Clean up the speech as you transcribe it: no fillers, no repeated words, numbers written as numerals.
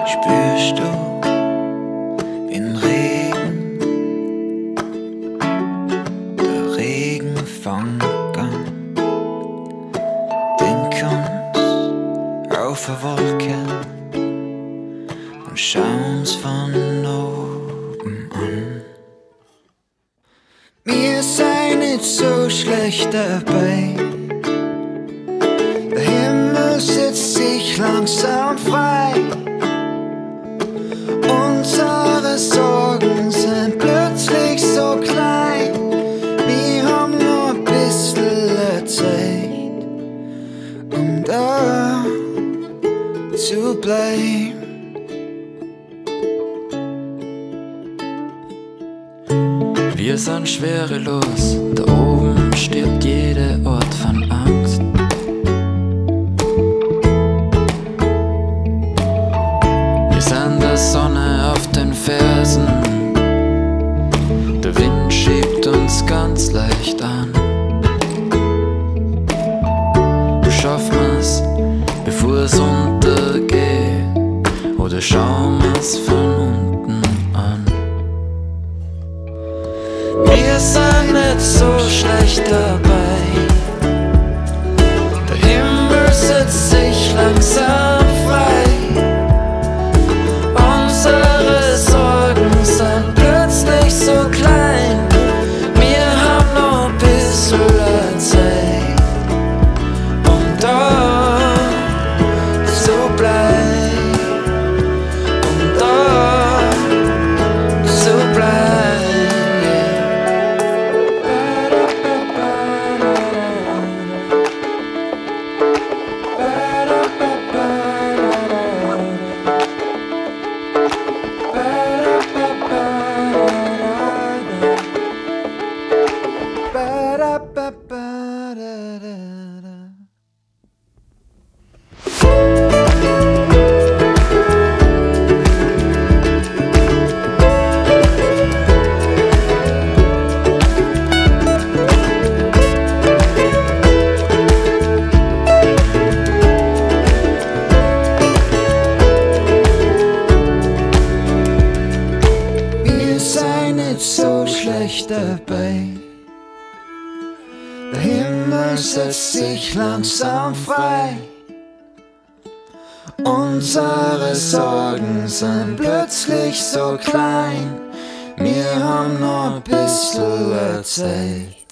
Spürst du in Regen, der Regen fängt an, denk uns auf eine Wolke und schauen's von oben an. Wir sind nicht so schlecht dabei, der Himmel setzt sich langsam frei. Unsere Sorgen sind plötzlich so klein. Wir haben nur ein bisschen Zeit, um da zu bleiben. Wir sind schwerelos, da oben stirbt jeder Ort von Angst. Wir sind der Sonne auf den Fersen, der Wind schiebt uns ganz leicht an. Schaffen wir's, bevor es untergeht, oder schauen wir's von unten an? Wir sind nicht so schlecht dabei, der Himmel setzt sich langsam frei. Unsere Sorgen sind plötzlich so klein. Wir haben noch ein bisschen Zeit, um da zu bleiben, um da zu bleiben. So schlecht dabei, der Himmel setzt sich langsam frei. Unsere Sorgen sind plötzlich so klein. Wir haben noch ein bisschen Zeit.